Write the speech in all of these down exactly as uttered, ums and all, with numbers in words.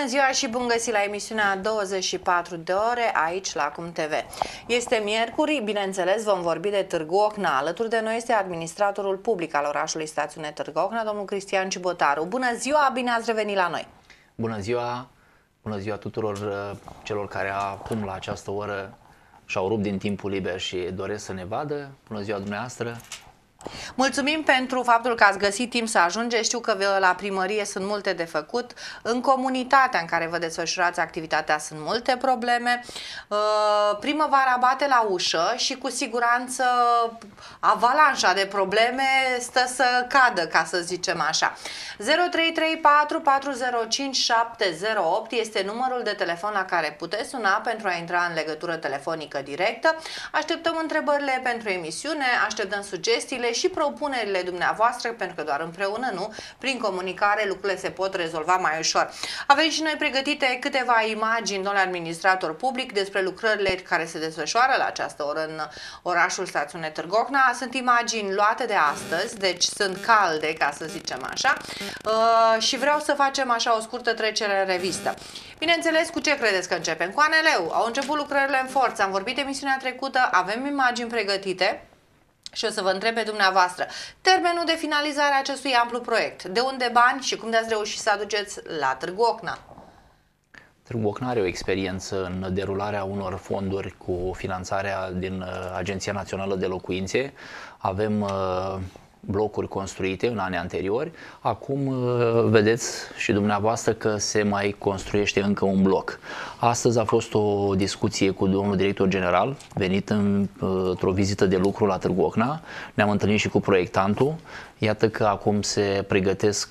ziua și bun găsit la emisiunea douăzeci și patru de ore aici la Acum T V. Este miercuri, bineînțeles vom vorbi de Târgu Ocna. Alături de noi este administratorul public al orașului Stațiune Târgu Ocna, domnul Cristian Cibotaru. Bună ziua, bine ați revenit la noi! Bună ziua! Bună ziua tuturor uh, celor care acum la această oră și-au rupt din timpul liber și doresc să ne vadă. Bună ziua dumneavoastră! Mulțumim pentru faptul că ați găsit timp să ajungeți. Știu că la primărie sunt multe de făcut. În comunitatea în care vă desfășurați activitatea sunt multe probleme. Primăvara bate la ușă și cu siguranță avalanșa de probleme stă să cadă, ca să zicem așa. zero trei trei patru patru zero cinci șapte zero opt este numărul de telefon la care puteți suna pentru a intra în legătură telefonică directă. Așteptăm întrebările pentru emisiune, așteptăm sugestiile și propunerile dumneavoastră, pentru că doar împreună, nu, prin comunicare lucrurile se pot rezolva mai ușor. Avem și noi pregătite câteva imagini, domnule administrator public, despre lucrările care se desfășoară la această oră în orașul Stațiune Târgu Ocna. Sunt imagini luate de astăzi, deci sunt calde, ca să zicem așa, uh, și vreau să facem așa o scurtă trecere în revistă. Bineînțeles, cu ce credeți că începem? Cu A N L-ul. Au început lucrările în forță, am vorbit emisiunea trecută, avem imagini pregătite. Și o să vă întreb pe dumneavoastră, termenul de finalizare a acestui amplu proiect, de unde bani și cum de-ați reușit să aduceți la Târgu Ocna? Târgu Ocna are o experiență în derularea unor fonduri cu finanțarea din Agenția Națională de Locuințe. Avem uh, blocuri construite în anii anteriori. Acum uh, vedeți și dumneavoastră că se mai construiește încă un bloc. Astăzi a fost o discuție cu domnul director general, venit în, într-o vizită de lucru la Târgu Ocna. Ne-am întâlnit și cu proiectantul. Iată că acum se pregătesc,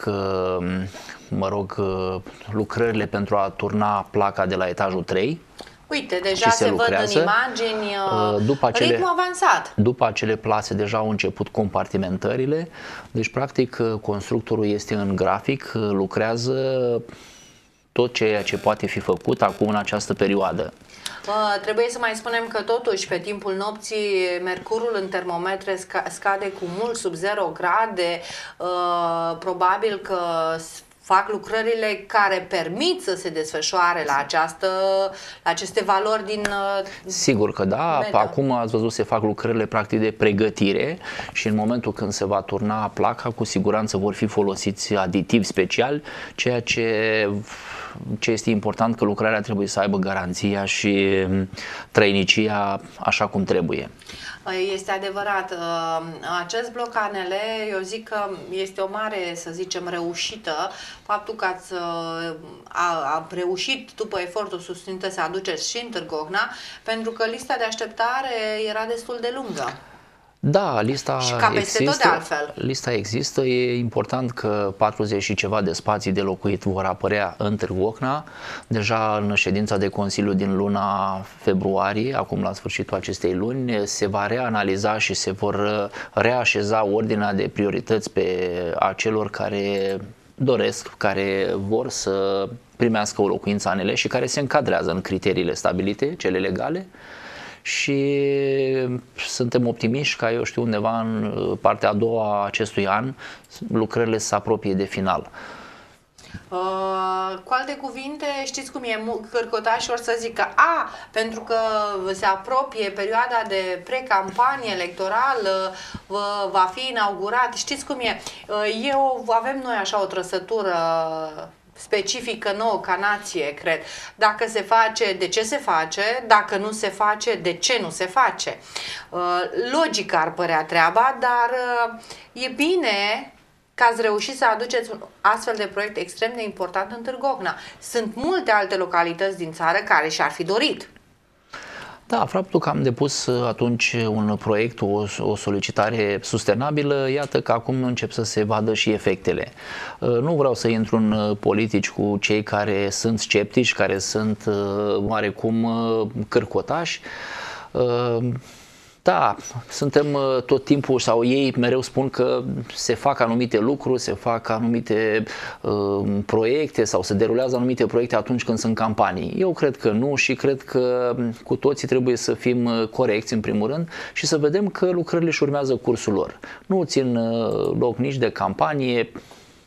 mă rog, lucrările pentru a turna placa de la etajul trei. Uite, deja se, se văd în imagini după acele, ritmul avansat. După acele plase deja au început compartimentările. Deci, practic, constructorul este în grafic, lucrează tot ceea ce poate fi făcut acum în această perioadă. Uh, trebuie să mai spunem că totuși pe timpul nopții mercurul în termometre sca scade cu mult sub zero grade, uh, probabil că fac lucrările care permit să se desfășoare la, această, la aceste valori din uh, Sigur că da, meteo. Acum ați văzut se fac lucrările practic de pregătire și în momentul când se va turna placa, cu siguranță vor fi folosiți aditivi speciali, ceea ce ce este important, că lucrarea trebuie să aibă garanția și trăinicia așa cum trebuie. Este adevărat. Acest bloc A N L, eu zic că este o mare, să zicem, reușită. Faptul că ați a, a reușit după efortul susținut să aduceți și în Târgu Ocna, pentru că lista de așteptare era destul de lungă. Da, lista și ca peste există, tot de altfel. Lista există, e important că patruzeci și ceva de spații de locuit vor apărea în Târgu Ocna. Deja în ședința de Consiliu din luna februarie, acum la sfârșitul acestei luni, se va reanaliza și se vor reașeza ordinea de priorități pe acelor care doresc, care vor să primească o locuință A N L și care se încadrează în criteriile stabilite, cele legale. Și suntem optimiști ca, eu știu, undeva în partea a doua a acestui an lucrările se apropie de final. Uh, cu alte cuvinte, știți cum e, cârcotașii or să zică a, pentru că se apropie perioada de pre-campanie electorală, va fi inaugurat, știți cum e, eu, avem noi așa o trăsătură specifică nouă ca nație, cred. Dacă se face, de ce se face? Dacă nu se face, de ce nu se face? Logic ar părea treaba, dar e bine că ați reușit să aduceți un astfel de proiect extrem de important în Târgu Ocna. Sunt multe alte localități din țară care și-ar fi dorit. Da, faptul că am depus atunci un proiect, o, o solicitare sustenabilă, iată că acum încep să se vadă și efectele. Nu vreau să intru în politici cu cei care sunt sceptici, care sunt oarecum cârcotași. Da, suntem tot timpul, sau ei mereu spun că se fac anumite lucruri, se fac anumite uh, proiecte sau se derulează anumite proiecte atunci când sunt campanii. Eu cred că nu și cred că cu toții trebuie să fim corecți în primul rând și să vedem că lucrările își urmează cursul lor. Nu țin uh, loc nici de campanie,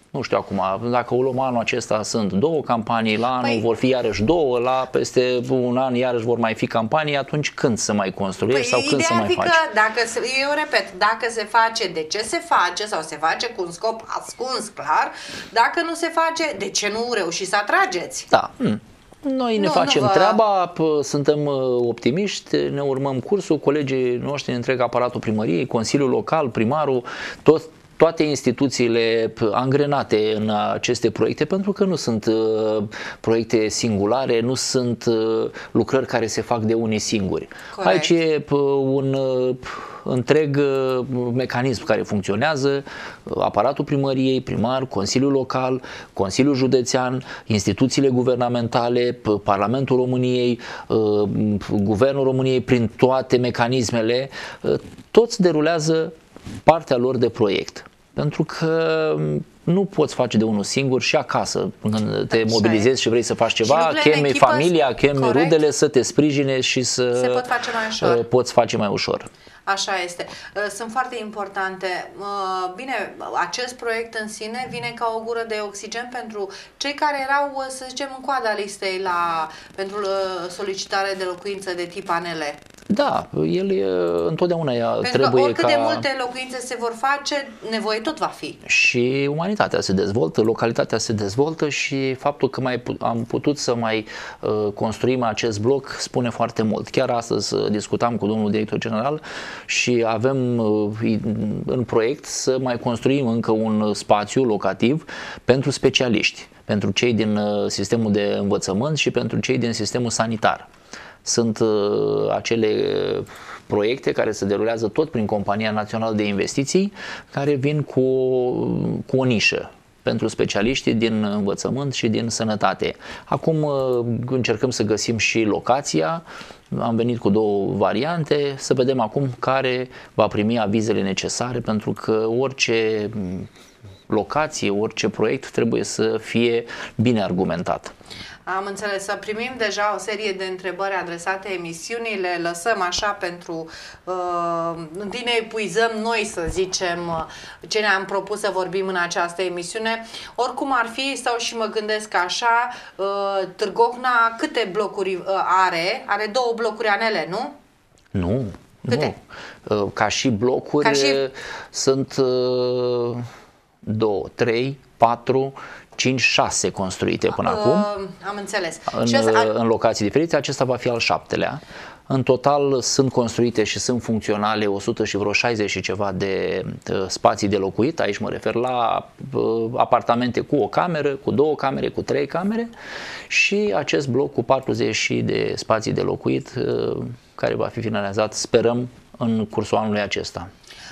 Nu știu acum, dacă o luăm anul acesta sunt două campanii, la anul păi, vor fi iarăși două, la peste un an iarăși vor mai fi campanii, atunci când să mai construiești păi, sau când să mai faci? Dacă se, eu repet, dacă se face, de ce se face sau se face cu un scop ascuns, clar, dacă nu se face, de ce nu reușiți să atrageți? Da. Hmm. Noi ne nu, facem nu vă... treaba, suntem optimiști, ne urmăm cursul, colegii noștri, întreg aparatul primăriei, Consiliul Local, primarul, tot, toate instituțiile angrenate în aceste proiecte, pentru că nu sunt uh, proiecte singulare, nu sunt uh, lucrări care se fac de unii singuri. Corect. Aici e uh, un uh, întreg uh, mecanism care funcționează, uh, aparatul primăriei, primar, Consiliul Local, Consiliul Județean, instituțiile guvernamentale, Parlamentul României, uh, Guvernul României, prin toate mecanismele, uh, toți derulează partea lor de proiect. Pentru că nu poți face de unul singur și acasă, când te Așa mobilizezi e. și vrei să faci ceva, chemi familia, chemi rudele să te sprijine și să Se pot face mai ușor. poți face mai ușor. Așa este. Sunt foarte importante. Bine, acest proiect în sine vine ca o gură de oxigen pentru cei care erau, să zicem, în coada listei la, pentru solicitare de locuință de tip anele. Da, el e, întotdeauna ea Pentru trebuie că oricât ca... de multe locuințe se vor face, nevoie tot va fi. Și umanitatea se dezvoltă, localitatea se dezvoltă și faptul că mai am putut să mai uh, construim acest bloc spune foarte mult. Chiar astăzi discutam cu domnul director general și avem uh, în proiect să mai construim încă un spațiu locativ pentru specialiști, pentru cei din uh, sistemul de învățământ și pentru cei din sistemul sanitar. Sunt uh, acele proiecte care se derulează tot prin Compania Națională de Investiții, care vin cu, cu o nișă pentru specialiștii din învățământ și din sănătate. Acum uh, încercăm să găsim și locația, am venit cu două variante, să vedem acum care va primi avizele necesare, pentru că orice locație, orice proiect trebuie să fie bine argumentat. Am înțeles, să primim deja o serie de întrebări adresate emisiunii, le lăsăm așa pentru, uh, întâi ne epuizăm noi, să zicem, ce ne-am propus să vorbim în această emisiune. Oricum ar fi, stau și mă gândesc așa, uh, Târgu-Ocna câte blocuri uh, are? Are două blocuri anele, nu? Nu. Câte? Nu. Ca și blocuri Ca și... sunt uh, două, trei, patru, cinci, șase construite până uh, acum. Am înțeles. În, și asta... în locații diferite, acesta va fi al șaptelea. În total sunt construite și sunt funcționale o sută și vreo șaizeci și ceva de uh, spații de locuit. Aici mă refer la uh, apartamente cu o cameră, cu două camere, cu trei camere și acest bloc cu patruzeci de spații de locuit uh, care va fi finalizat, sperăm, în cursul anului acesta.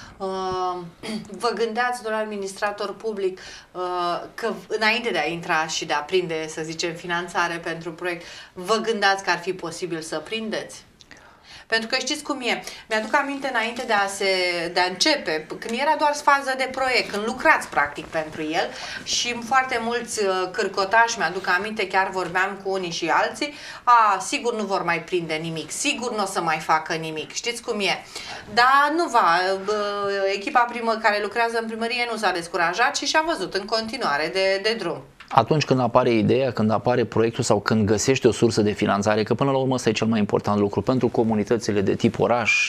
Vă gândeați, domnule administrator public, că înainte de a intra și de a prinde, să zicem, finanțare pentru proiect, vă gândeați că ar fi posibil să prindeți? Pentru că știți cum e, mi-aduc aminte înainte de a, se, de a începe, când era doar fază de proiect, când lucrați practic pentru el și foarte mulți cârcotași, mi-aduc aminte, chiar vorbeam cu unii și alții, a, sigur nu vor mai prinde nimic, sigur nu o să mai facă nimic, știți cum e. Dar nu va, echipa primă care lucrează în primărie nu s-a descurajat și și-a văzut în continuare de, de drum. Atunci când apare ideea, când apare proiectul sau când găsești o sursă de finanțare, că până la urmă ăsta e cel mai important lucru pentru comunitățile de tip oraș,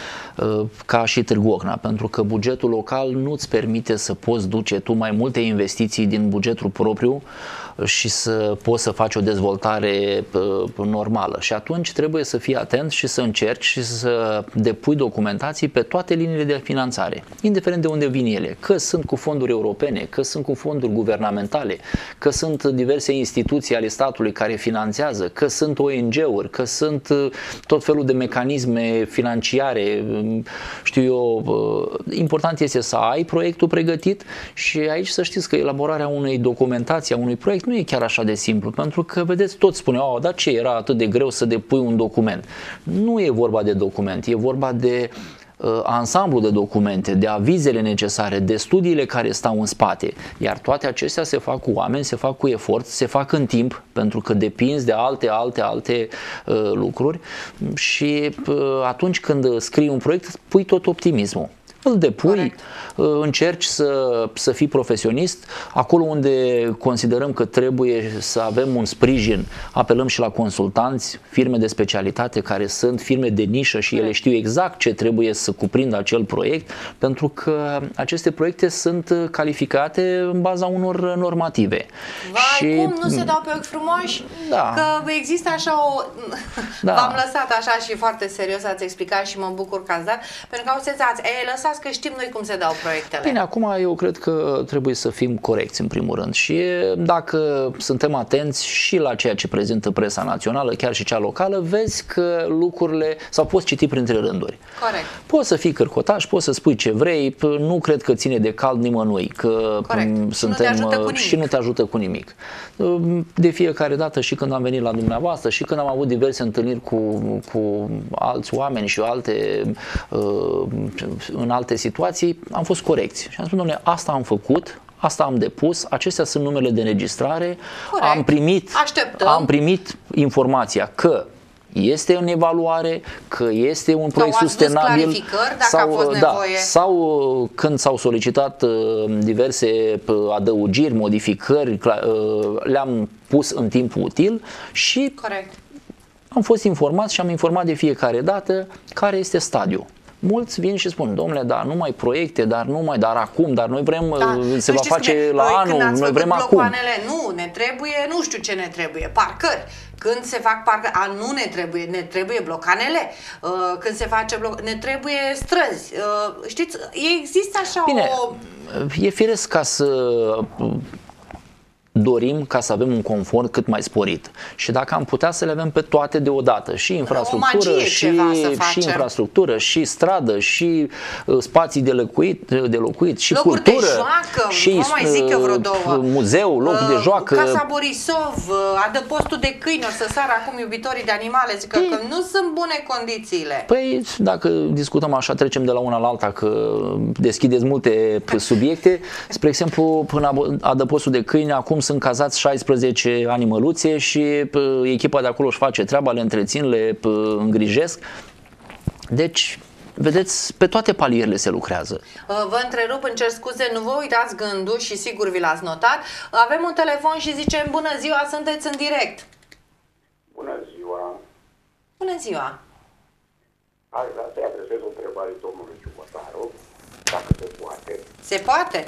ca și Târgu-Ocna, pentru că bugetul local nu îți permite să poți duce tu mai multe investiții din bugetul propriu și să poți să faci o dezvoltare normală. Și atunci trebuie să fii atent și să încerci și să depui documentații pe toate liniile de finanțare, indiferent de unde vin ele, că sunt cu fonduri europene, că sunt cu fonduri guvernamentale, că sunt diverse instituții ale statului care finanțează, că sunt O N G-uri, că sunt tot felul de mecanisme financiare, știu eu. Important este să ai proiectul pregătit și aici să știți că elaborarea unei documentații, a unui proiect nu e chiar așa de simplu, pentru că, vedeți, toți spuneau, oh, dar ce era atât de greu să depui un document? Nu e vorba de document, e vorba de uh, ansamblu de documente, de avizele necesare, de studiile care stau în spate, iar toate acestea se fac cu oameni, se fac cu efort, se fac în timp, pentru că depinzi de alte, alte, alte uh, lucruri și uh, atunci când scrii un proiect, pui tot optimismul. îl depui, Corect. încerci să, să fii profesionist. Acolo unde considerăm că trebuie să avem un sprijin, apelăm și la consultanți, firme de specialitate care sunt firme de nișă și ele știu exact ce trebuie să cuprindă acel proiect, pentru că aceste proiecte sunt calificate în baza unor normative. Vai, și cum nu se dau pe ochi frumoși? Da. Că există așa o... Da. V-am lăsat așa și foarte serios, ați explicat și mă bucur că ați dat, pentru că au senzați, ei, lăsați că știm noi cum se dau proiectele. Bine, acum eu cred că trebuie să fim corecți în primul rând și dacă suntem atenți și la ceea ce prezintă presa națională, chiar și cea locală, vezi că lucrurile, sau poți citi printre rânduri. Corect. Poți să fii cârcotaș, poți să spui ce vrei, nu cred că ține de cald nimănui, că Corect. suntem și nu te ajută cu și nu te ajută cu nimic. De fiecare dată, și când am venit la dumneavoastră, și când am avut diverse întâlniri cu, cu alți oameni și alte, în alte situații, am fost corecți. Și am spus, domnule, asta am făcut, asta am depus, acestea sunt numele de înregistrare, am primit, am primit informația că este în evaluare, că este un proiect sustenabil sau, a fost da, sau când s-au solicitat diverse adăugiri, modificări, le-am pus în timpul util și Corect. am fost informat și am informat de fiecare dată care este stadiul. Mulți vin și spun, domnule, dar nu mai proiecte, dar nu mai, dar acum, dar noi vrem, da. se va face la anul, noi vrem acum. Nu, ne trebuie, nu știu ce ne trebuie, parcări. Când se fac parcări, a, nu ne trebuie, ne trebuie blocanele, uh, când se face bloc, ne trebuie străzi. Uh, știți, există așa Bine, o... e firesc ca să dorim ca să avem un confort cât mai sporit. Și dacă am putea să le avem pe toate deodată, și infrastructură, și, și infrastructură, și stradă, și uh, spații de locuit, de locuit și locuri cultură, de joacă, și mai zic eu vreo două. muzeu, loc uh, de joacă. Casa Borisov, adăpostul de câini, o să sară acum iubitorii de animale, zic că, că nu sunt bune condițiile. Păi, dacă discutăm așa, trecem de la una la alta, că deschideți multe subiecte. Spre exemplu, până adăpostul de câini, acum sunt cazați șaisprezece animăluțe și echipa de acolo își face treaba, le întrețin, le îngrijesc. Deci, vedeți, pe toate palierele se lucrează. Vă întrerup, îmi cer scuze, nu vă uitați gândul și sigur vi l-ați notat. Avem un telefon și zicem, bună ziua, sunteți în direct. Bună ziua. Bună ziua. Aș vrea să-i adresez o întrebare domnului Ciubotaru, dacă se poate. Se poate?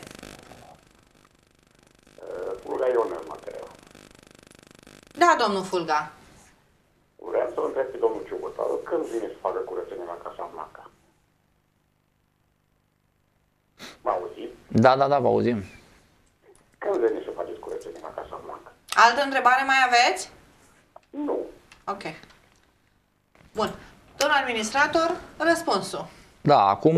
Fulga Ionel mă întreba. Da, domnul Fulga. Vreau să-l întreb pe domnul Ciubotaru când vine să facă curățenie la Casa Blanca. Mă auzit? Da, da, da, vă auzim. Când vine să faceți curățenie la Casa Blanca? Altă întrebare mai aveți? Nu. Ok. Bun. Domnul administrator, răspunsul. Da, acum...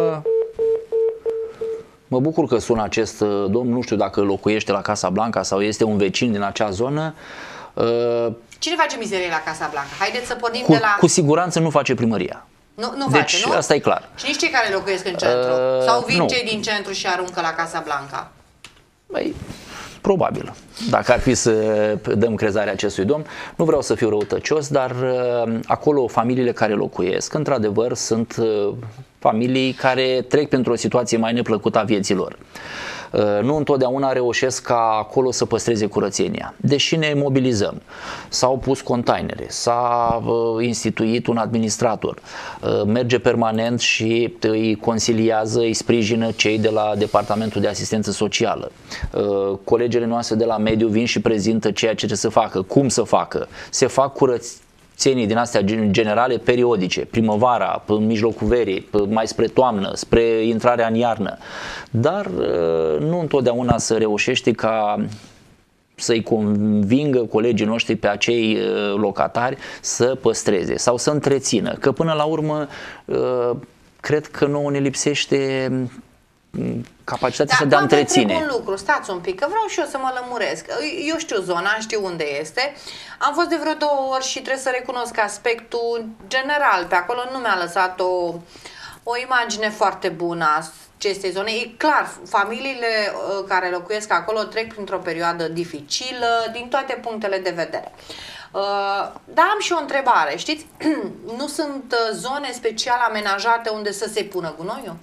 Mă bucur că sună acest domn, nu știu dacă locuiește la Casa Blanca sau este un vecin din acea zonă. Cine face mizerie la Casa Blanca? Haideți să pornim cu, de la... Cu siguranță nu face primăria. Nu, nu deci face, nu? asta e clar. Și nici cei care locuiesc în centru? Uh, sau vin nu. cei din centru și aruncă la Casa Blanca? Băi, probabil. Dacă ar fi să dăm crezarea acestui domn, nu vreau să fiu răutăcios, dar acolo familiile care locuiesc, într-adevăr, sunt familii care trec printr-o situație mai neplăcută a vieților. Nu întotdeauna reușesc ca acolo să păstreze curățenia. Deși ne mobilizăm, s-au pus containere, s-a instituit un administrator, merge permanent și îi consiliază, îi sprijină cei de la Departamentul de Asistență Socială. Colegele noastre de la mediu vin și prezintă ceea ce trebuie să facă, cum să facă. Se fac curăț țenii din astea generale periodice, primăvara, în mijlocul verii, mai spre toamnă, spre intrarea în iarnă, dar nu întotdeauna se reușește ca să-i convingă colegii noștri pe acei locatari să păstreze sau să întrețină, că până la urmă cred că nouă ne lipsește capacitatea da, de a întreține. un lucru, stați un pic, că vreau și eu să mă lămuresc. Eu știu zona, știu unde este. Am fost de vreo două ori și trebuie să recunosc aspectul general. Pe acolo nu mi-a lăsat o, o imagine foarte bună a acestei zone. E clar, familiile care locuiesc acolo trec printr-o perioadă dificilă din toate punctele de vedere. Dar am și o întrebare, știți? Nu sunt zone special amenajate unde să se pună gunoiul?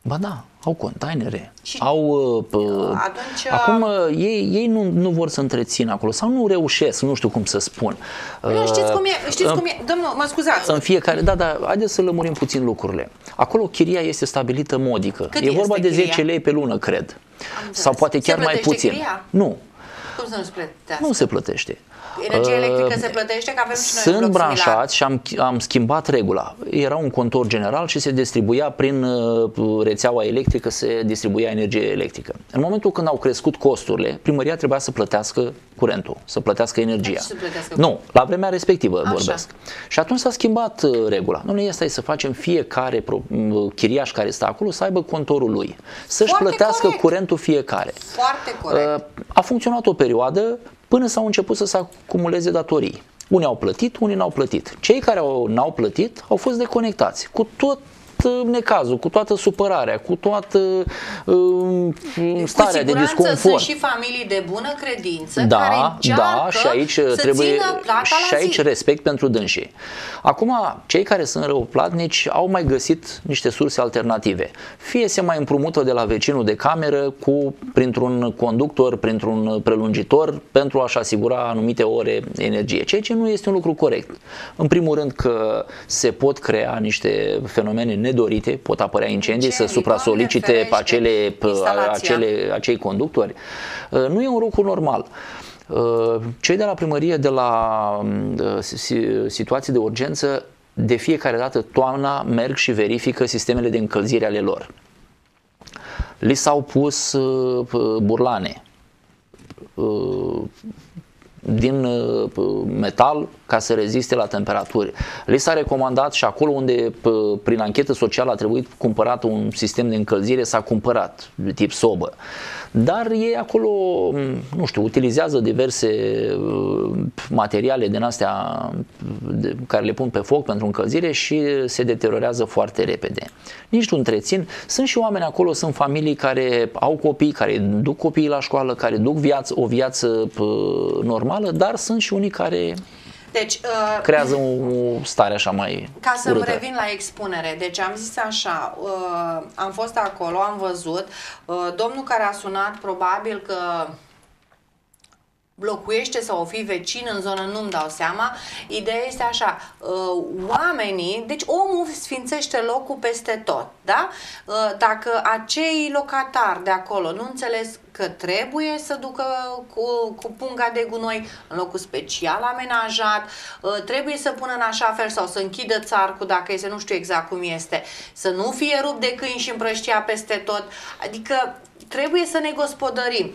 Ba da, au containere, Și au... Uh, atunci, acum uh, ei, ei nu, nu vor să întrețină acolo sau nu reușesc, nu știu cum să spun. Nu, știți cum e, știți uh, cum e, domnul, mă scuzați. În fiecare, da, da, haideți să lămurim puțin lucrurile. Acolo chiria este stabilită modică. Cât e vorba este de chiria? zece lei pe lună, cred. Sau poate chiar mai puțin. Chiria? Nu. Cum să nu se plătească? Nu se plătește. Energia electrică se plătește, că avem și noi Sunt un bloc branșați și am, am schimbat regula. Era un contor general și se distribuia prin uh, rețeaua electrică, se distribuia energie electrică. În momentul când au crescut costurile, primăria trebuia să plătească curentul, să plătească energia. Să plătească nu, la vremea respectivă Așa. vorbesc. Și atunci s-a schimbat uh, regula. Dom'le, asta e să facem fiecare pro, uh, chiriaș care stă acolo să aibă contorul lui. Să-și Foarte plătească corect. curentul fiecare. Foarte corect. Uh, a funcționat o perioadă până s-au început să se acumuleze datorii. Unii au plătit, unii n-au plătit. Cei care au, n-au plătit au fost deconectați cu tot necazul, cu toată supărarea, cu toată uh, starea de disconfort. Sunt și familii de bună credință da, care da, și aici trebuie și aici zi. respect pentru dânsii. Acum, cei care sunt răuplatnici au mai găsit niște surse alternative. Fie se mai împrumută de la vecinul de cameră cu printr-un conductor, printr-un prelungitor pentru a-și asigura anumite ore energie, ceea ce nu este un lucru corect. În primul rând că se pot crea niște fenomene nedorite, pot apărea incendii, incendii să supra-solicite pe acele, acele, acei conductori. Nu e un lucru normal. Cei de la primărie, de la situații de urgență, de fiecare dată toamna merg și verifică sistemele de încălzire ale lor. Li s-au pus burlane din metal ca să reziste la temperaturi. Li s-a recomandat și acolo unde prin anchetă socială a trebuit cumpărat un sistem de încălzire, s-a cumpărat de tip sobă. Dar ei acolo, nu știu, utilizează diverse materiale din astea de, care le pun pe foc pentru încălzire și se deteriorează foarte repede. Nici nu întrețin. Sunt și oameni acolo, sunt familii care au copii, care duc copiii la școală, care duc viață, o viață normală, dar sunt și unii care deci, uh, creează o stare așa mai ca să-mi urâtă. revin la expunere, deci am zis așa, uh, am fost acolo, am văzut, uh, domnul care a sunat probabil că locuiește sau o fi vecin în zonă, nu-mi dau seama. Ideea este așa, uh, oamenii, deci omul sfințește locul peste tot, da? Uh, dacă acei locatari de acolo nu înțeles că trebuie să ducă cu, cu punga de gunoi în locul special amenajat, uh, trebuie să pună în așa fel sau să închidă țarcul dacă este, nu știu exact cum este, să nu fie rupt de câini și împrăștia peste tot, adică trebuie să ne gospodărim.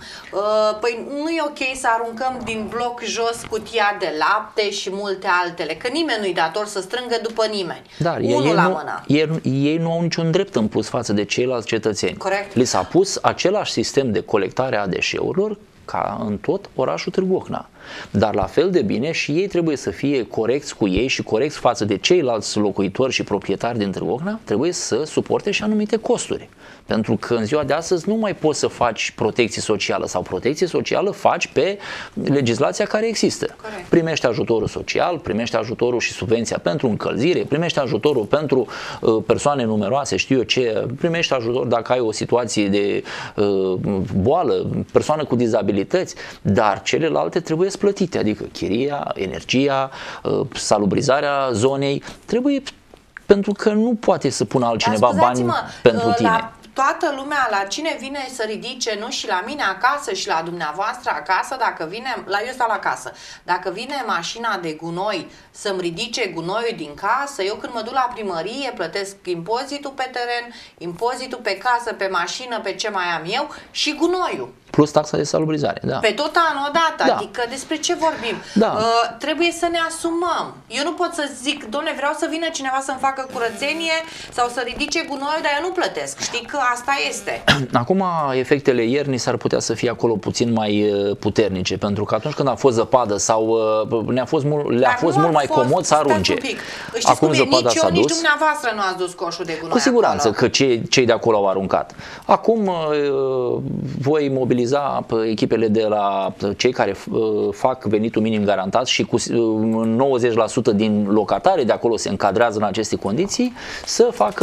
Păi nu e ok să aruncăm din bloc jos cutia de lapte și multe altele, că nimeni nu-i dator să strângă după nimeni. Dar Unul ei, la nu, mână. ei, ei nu au niciun drept în plus față de ceilalți cetățeni. Corect. Li s-a pus același sistem de colectare a deșeurilor ca în tot orașul Târgu Ocna. Dar la fel de bine și ei trebuie să fie corecți cu ei și corecți față de ceilalți locuitori și proprietari din Târgu Ocna, trebuie să suporte și anumite costuri. Pentru că în ziua de astăzi nu mai poți să faci protecție socială sau protecție socială faci pe legislația care există. Corect. Primești ajutorul social, primești ajutorul și subvenția pentru încălzire, primești ajutorul pentru uh, persoane numeroase, știu eu ce, primești ajutor dacă ai o situație de uh, boală, persoană cu dizabilități, dar celelalte trebuie plătite, adică chiria, energia, uh, salubrizarea zonei, trebuie, pentru că nu poate să pună altcineva bani pentru tine. La toată lumea, la cine vine să ridice, nu și la mine acasă și la dumneavoastră acasă, dacă vine, la eu stau la casă, dacă vine mașina de gunoi să-mi ridice gunoiul din casă, eu când mă duc la primărie plătesc impozitul pe teren, impozitul pe casă, pe mașină, pe ce mai am eu și gunoiul. Plus taxa de salubrizare, da. Pe tot anul odată, Da. adică despre ce vorbim? Da. Uh, trebuie să ne asumăm. Eu nu pot să zic, doamne, vreau să vină cineva să-mi facă curățenie sau să ridice gunoiul, dar eu nu plătesc. Știi că asta este. Acum, efectele iernii s-ar putea să fie acolo puțin mai puternice, pentru că atunci când a fost zăpadă sau ne-a fost mult, le-a fost mult mai fost, comod să arunce. Acum zăpada s-a dus. Nici dumneavoastră nu ați dus coșul de gunoi. Cu siguranță acolo. Că cei, cei de acolo au aruncat. Acum voi mobilizați utiliza echipele de la cei care fac venitul minim garantat și cu nouăzeci la sută din locatare de acolo se încadrează în aceste condiții, să facă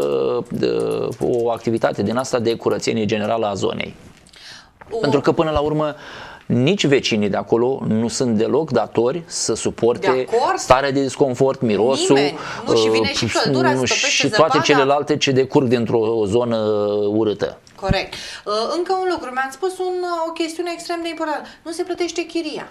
o activitate din asta de curățenie generală a zonei. O. Pentru că până la urmă nici vecinii de acolo nu sunt deloc datori să suporte starea de disconfort, mirosul. Nimeni. Nu, și vine și căldura, uh, și toate celelalte ce decurg dintr-o zonă urâtă. Corect. Uh, încă un lucru, mi-ați spus un, o chestiune extrem de importantă. Nu se plătește chiria.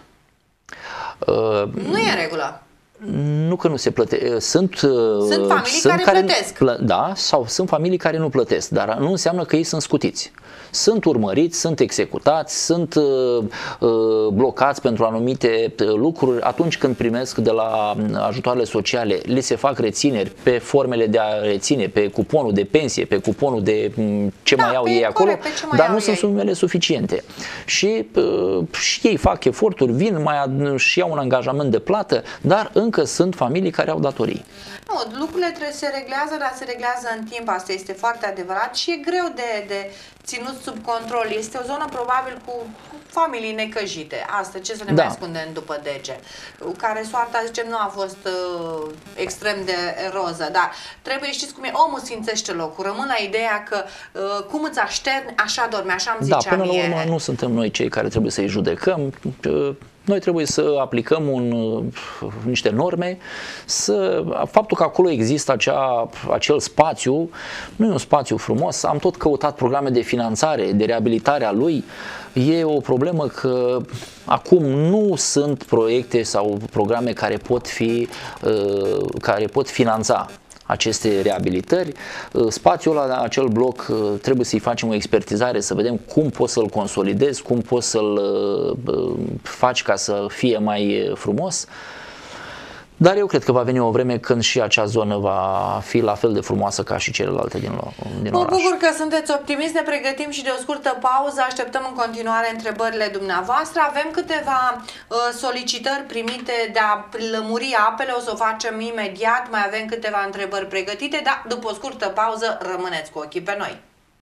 Uh, nu e în regulă. Nu că nu se plătește. Sunt, sunt familii sunt care, care plătesc. Plă, da, sau sunt familii care nu plătesc, dar nu înseamnă că ei sunt scutiți. Sunt urmăriți, sunt executați, sunt uh, uh, blocați pentru anumite lucruri. Atunci când primesc de la ajutoarele sociale, li se fac rețineri pe formele de a reține, pe cuponul de pensie, pe cuponul de ce da, mai au ei acolo, dar nu sunt sumele suficiente. Și, uh, și ei fac eforturi, vin, mai și iau un angajament de plată, dar încă sunt familii care au datorii. Nu, lucrurile trebuie să se reglează, dar se reglează în timp, asta este foarte adevărat și e greu de, de ținut sub control. Este o zonă probabil cu familii necăjite, asta, ce să ne da. mai ascundem după dege, care soarta, zicem, nu a fost uh, extrem de roză, dar trebuie, știți cum e, omul sfințește locul, rămân la ideea că uh, cum îți așterni, așa dormi, așa îmi da, ziceam până la urmă ieri. Nu suntem noi cei care trebuie să-i judecăm, uh, noi trebuie să aplicăm un, niște norme, să, faptul că acolo există acea, acel spațiu, nu e un spațiu frumos, am tot căutat programe de finanțare, de reabilitare a lui, e o problemă că acum nu sunt proiecte sau programe care pot fi, care pot finanța aceste reabilitări. Spațiul ăla, acel bloc, trebuie să-i facem o expertizare, să vedem cum poți să-l consolidezi, cum poți să-l faci ca să fie mai frumos. Dar eu cred că va veni o vreme când și acea zonă va fi la fel de frumoasă ca și celelalte din, din oraș. Mă bucur că sunteți optimist, ne pregătim și de o scurtă pauză, așteptăm în continuare întrebările dumneavoastră. Avem câteva uh, solicitări primite de a lămuri apele, o să o facem imediat, mai avem câteva întrebări pregătite, dar după o scurtă pauză rămâneți cu ochii pe noi.